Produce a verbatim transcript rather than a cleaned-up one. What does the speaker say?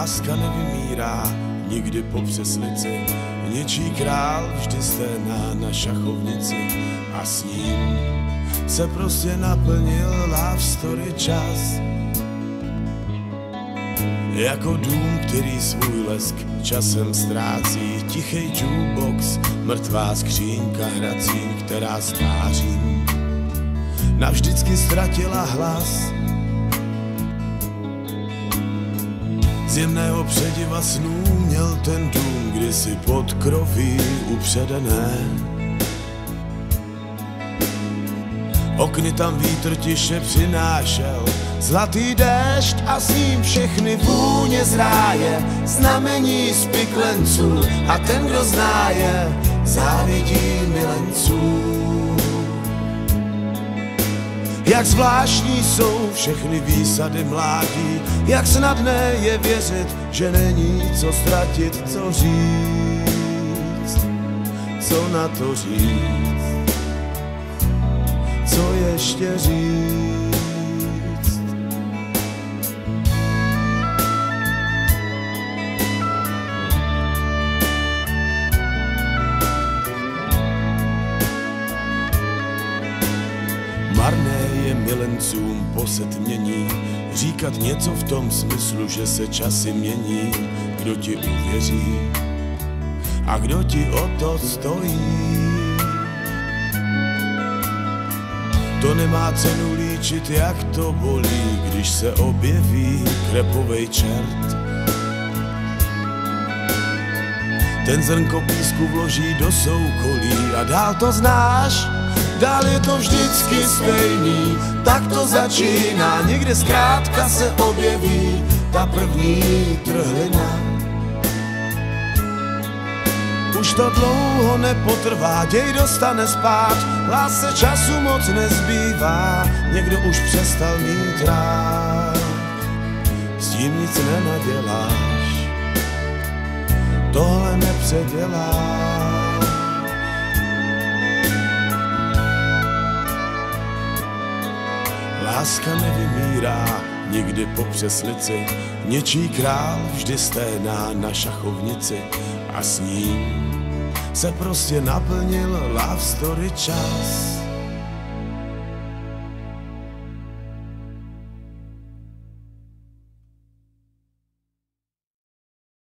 Láska nevymírá nikdy po přeslici, něčí král vždy sténá na šachovnici a s ním se prostě naplnil love story čas. Jako dům, který svůj lesk časem ztrácí, tichej jukebox, mrtvá skřínka hrací, která s tvářím navždycky ztratila hlas. Z jemného přediva snů měl ten dům kdysi pod kroví upředené. Okny tam vítr tiše přinášel, zlatý déšť a s ním všechny vůně z ráje, znamení spiklenců a ten, kdo zná je, závidí milenců. Jak zvláštní jsou všechny výsady mládí, jak snadné je věřit, že není co ztratit, co říct, co na to říct, co ještě říct. Marné je milencům posetmění říkat něco v tom smyslu, že se časy mění. Kdo ti uvěří a kdo ti o to stojí? To nemá cenu líčit, jak to bolí, když se objeví krepovej čert. Ten zrnko písku vloží do soukolí a dál to znáš, dál je to vždycky stejný, tak to začíná, někde zkrátka se objeví ta první trhlina. Už to dlouho nepotrvá, děj dostane spát, lásce času moc nezbývá, někdo už přestal mít rád, s tím nic nenaděláš, tohle nepředěláš. Láska nevymírá nikdy po přeslici, něčí král vždy sténá na šachovnici a s ním se prostě naplnil love story čas.